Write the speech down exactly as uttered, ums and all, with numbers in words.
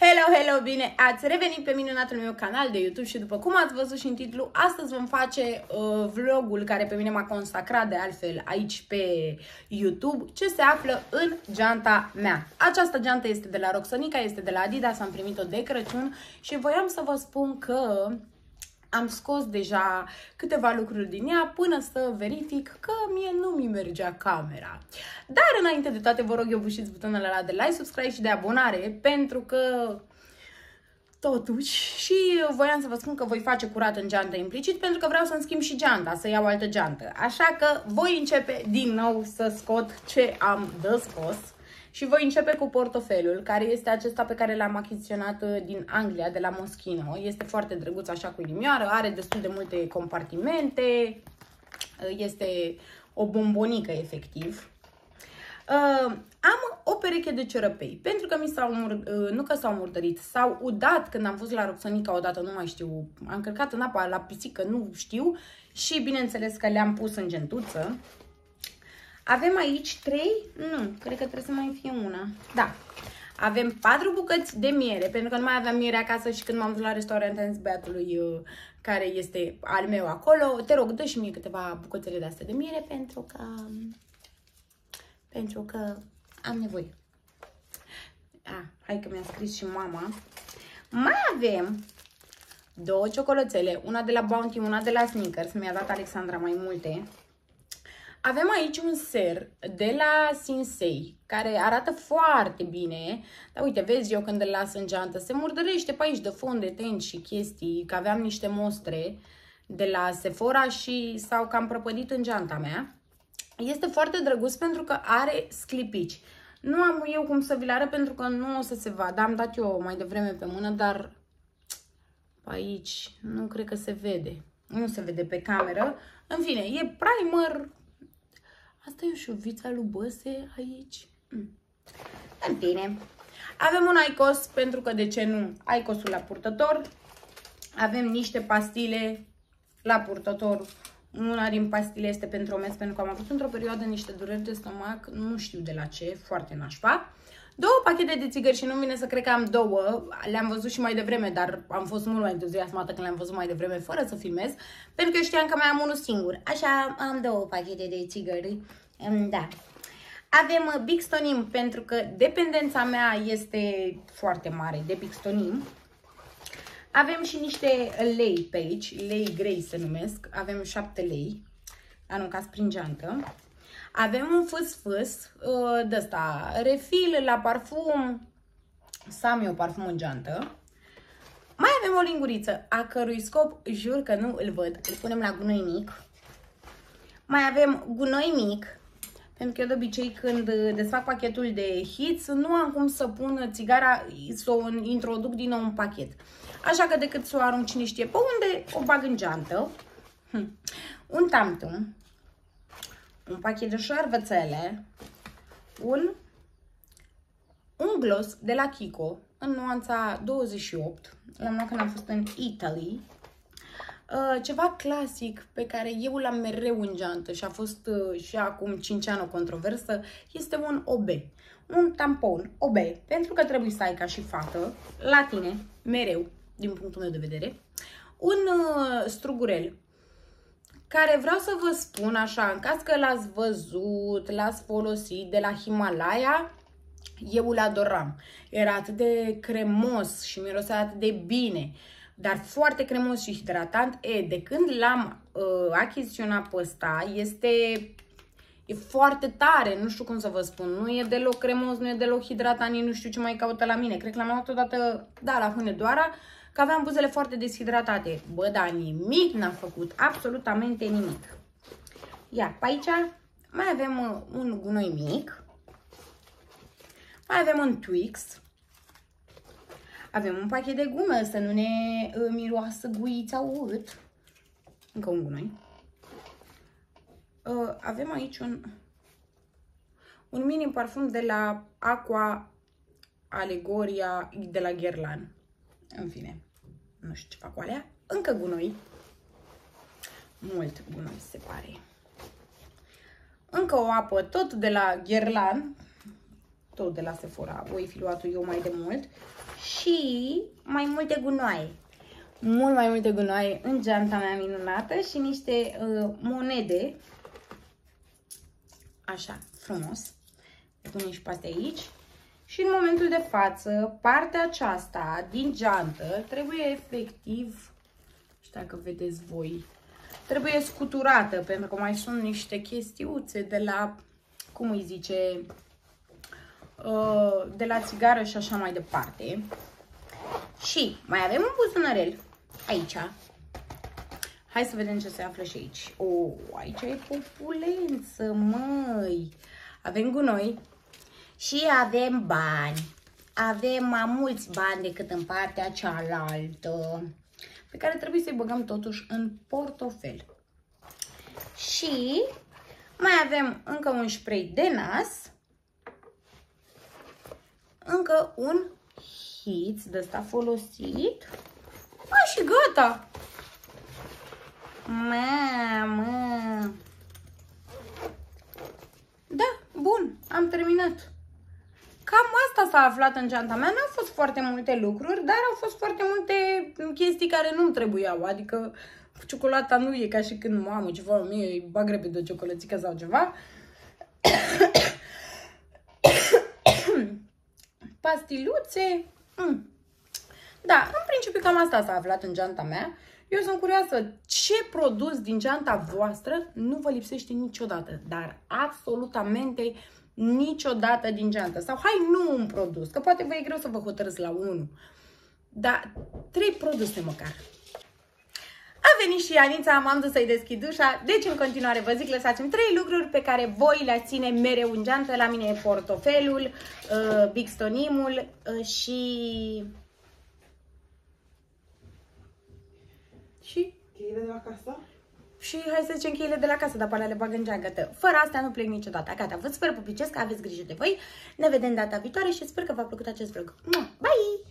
Hello, hello, bine ați revenit pe minunatul meu canal de YouTube și după cum ați văzut și în titlu, astăzi vom face uh, vlogul care pe mine m-a consacrat de altfel aici pe YouTube, ce se află în geanta mea. Această geantă este de la Roxonica, este de la Adidas, am primit-o de Crăciun și voiam să vă spun că am scos deja câteva lucruri din ea până să verific că mie nu mi mergea camera. Dar înainte de toate vă rog eu bușiți butonul ăla de like, subscribe și de abonare pentru că totuși și voiam să vă spun că voi face curat în geantă implicit pentru că vreau să-mi schimb și geanta, să iau altă geantă. Așa că voi începe din nou să scot ce am de scos. Și voi începe cu portofelul, care este acesta pe care l-am achiziționat din Anglia, de la Moschino. Este foarte drăguț, așa cu inimioară, are destul de multe compartimente, este o bombonică efectiv. Uh, am o pereche de ciorăpei, pentru că mi s-au, uh, nu că s-au murdărit, s-au udat când am fost la Roxonica odată, nu mai știu, am călcat în apa la pisică, nu știu, și bineînțeles că le-am pus în gentuță. Avem aici trei, nu, cred că trebuie să mai fie una, da. Avem patru bucăți de miere, pentru că nu mai aveam miere acasă și când m-am dus la restaurant am zis băiatului uh, care este al meu acolo, te rog, dă și mie câteva bucățele de astea de miere pentru că, pentru că am nevoie. Ah, hai că mi-a scris și mama. Mai avem două ciocolățele, una de la Bounty, una de la Snickers, mi-a dat Alexandra mai multe. Avem aici un ser de la Sinsei, care arată foarte bine, dar uite, vezi, eu când îl las în geantă, se murdărește pe aici de fond de tenci și chestii, că aveam niște mostre de la Sephora și s-au cam prăpădit în geanta mea. Este foarte drăguț pentru că are sclipici. Nu am eu cum să vi-l arăt pentru că nu o să se vadă, am dat eu mai devreme pe mână, dar pe aici nu cred că se vede, nu se vede pe cameră. În fine, e primer. Asta e o șuvița lui Băse aici. Mm. În fine. Avem un Aicos, pentru că de ce nu? Aicosul la purtător. Avem niște pastile la purtător. Una din pastile este pentru omez, pentru că am avut într-o perioadă niște dureri de stomac. Nu știu de la ce, foarte nașpa. Două pachete de țigări și nu vine să cred că am două. Le-am văzut și mai devreme, dar am fost mult mai entuziasmată când le-am văzut mai devreme, fără să filmez. Pentru că eu știam că mai am unul singur. Așa am două pachete de țigări. Da. Avem Bixtonim, pentru că dependența mea este foarte mare de Bixtonim. Avem și niște lei pe aici, lei grei se numesc. Avem șapte lei, aruncați prin geantă. Avem un fâs-fâs de ăsta, refil la parfum, să am eu parfum în geantă. Mai avem o linguriță, a cărui scop, jur că nu îl văd, îl punem la gunoi mic. Mai avem gunoi mic, pentru că eu de obicei când desfac pachetul de hits, nu am cum să pun țigara, să o introduc din nou în pachet. Așa că decât să o arunc cine știe pe unde, o bag în geantă. Hm. Un tamtum. Un pachet de șervețele, un, un gloss de la Kiko în nuanța douăzeci și opt, l-am luat când am fost în Italy, uh, ceva clasic pe care eu l-am mereu în geantă și a fost uh, și acum cinci ani o controversă, este un O B, un tampon O B, pentru că trebuie să ai ca și fată, la tine, mereu, din punctul meu de vedere, un uh, strugurel, care vreau să vă spun așa, în caz că l-ați văzut, l-ați folosit de la Himalaya, eu îl adoram. Era atât de cremos și mirosea atât de bine, dar foarte cremos și hidratant. E, de când l-am uh, achiziționat pe ăsta, este e foarte tare, nu știu cum să vă spun. Nu e deloc cremos, nu e deloc hidratant, nu știu ce mai caută la mine. Cred că l-am luat odată, da, la Hunedoara, că aveam buzele foarte deshidratate. Bă, dar nimic n-am făcut, absolutamente nimic. Ia, pe aici mai avem un gunoi mic. Mai avem un Twix. Avem un pachet de gumă, să nu ne uh, miroasă guița urât. Încă un gunoi. Uh, avem aici un, un mini parfum de la Aqua Alegoria de la Guerlain. În fine, nu știu ce fac cu alea. Încă gunoi. Mult gunoi, se pare. Încă o apă, tot de la Guerlain. Tot de la Sephora. Voi fi luat eu mai de mult. și mai multe gunoaie. Mult mai multe gunoaie în geanta mea minunată și niște uh, monede. Așa, frumos. Le punem și pe astea aici. Și în momentul de față, partea aceasta din geantă trebuie efectiv, nu știu dacă vedeți voi, trebuie scuturată, pentru că mai sunt niște chestiuțe de la, cum îi zice, de la țigară și așa mai departe. Și mai avem un buzunărel aici. Hai să vedem ce se află și aici. Oh, aici e populență, măi. Avem gunoi și avem bani. Avem mai mulți bani decât în partea cealaltă, pe care trebuie să-i băgăm totuși în portofel. Și mai avem încă un spray de nas, încă un hit de ăsta folosit. A, și gata! Mamă! Da, bun, am terminat. Cam asta s-a aflat în geanta mea. N-au fost foarte multe lucruri, dar au fost foarte multe chestii care nu-mi trebuiau. Adică ciocolata nu e ca și când, mamă, ceva, mie îi bag repede o ciocolățică sau ceva. Pastiluțe. Mm. Da, în principiu cam asta s-a aflat în geanta mea. Eu sunt curioasă ce produs din geanta voastră nu vă lipsește niciodată, dar absolutamente niciodată din geantă. Sau hai, nu un produs, că poate vă e greu să vă hotărâți la unul, dar trei produse măcar. A venit și Anița, m-am dus să-i deschid ușa, deci în continuare vă zic, lăsați-mi trei lucruri pe care voi le ține mereu în geantă. La mine e portofelul, uh, Bixtonimul uh, și... Și? Cheile de la casă? Și hai să zicem cheile de la casă, dar pe alea le bag în geangătă. Fără astea nu plec niciodată. Gata, vă sper, pupicesc, că aveți grijă de voi. Ne vedem data viitoare și sper că v-a plăcut acest vlog. Bye!